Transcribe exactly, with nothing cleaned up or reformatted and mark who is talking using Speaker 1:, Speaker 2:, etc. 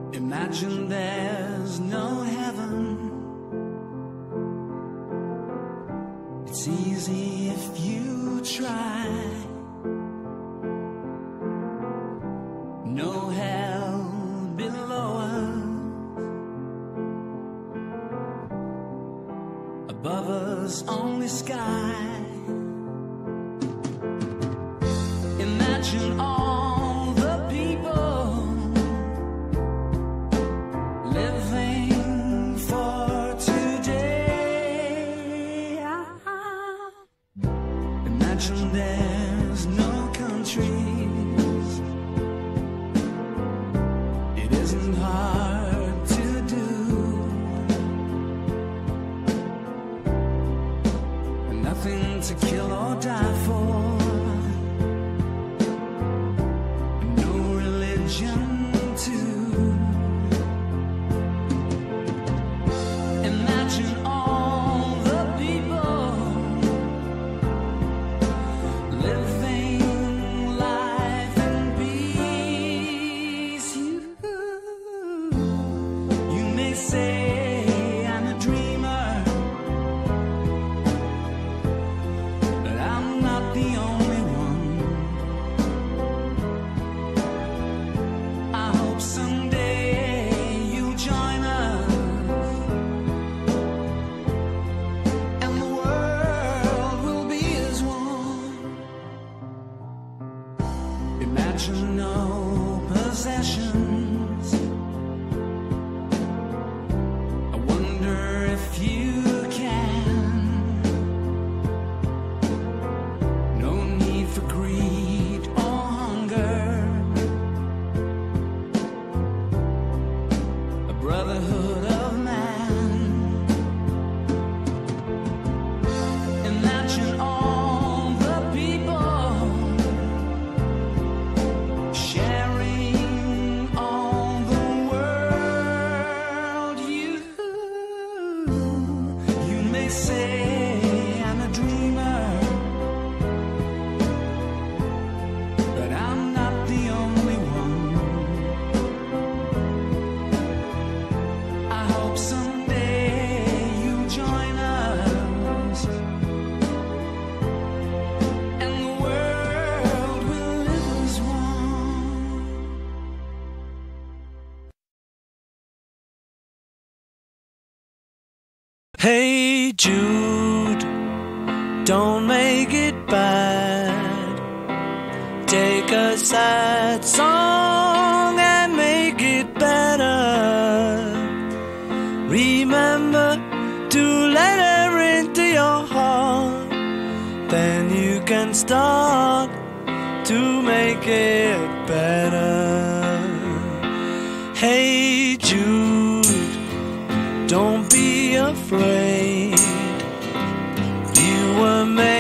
Speaker 1: Imagine there's no heaven. It's easy if you try. No hell below us. Above us only sky. Imagine all the people living for today. Imagine there's no countries. It isn't hard to do. Nothing to kill or die for. No religion too. Imagine all the people living life in peace. You, you may say I'm a dreamer, but I'm not the only one. I hope someday you'll join us, and the world will be as one. Imagine no possessions. I wonder if you can. No need for greed or hunger. A brotherhood of man. Imagine all the people sharing all the world. You, you may say I'm a dreamer, but I'm not the only one. I hope someday you'll join us, and the world will live as one.
Speaker 2: Hey Jude, don't make it bad. Take a sad song and make it better. Remember to let her into your heart. Then you can start to make it better. Hey Jude, don't be afraid. You were made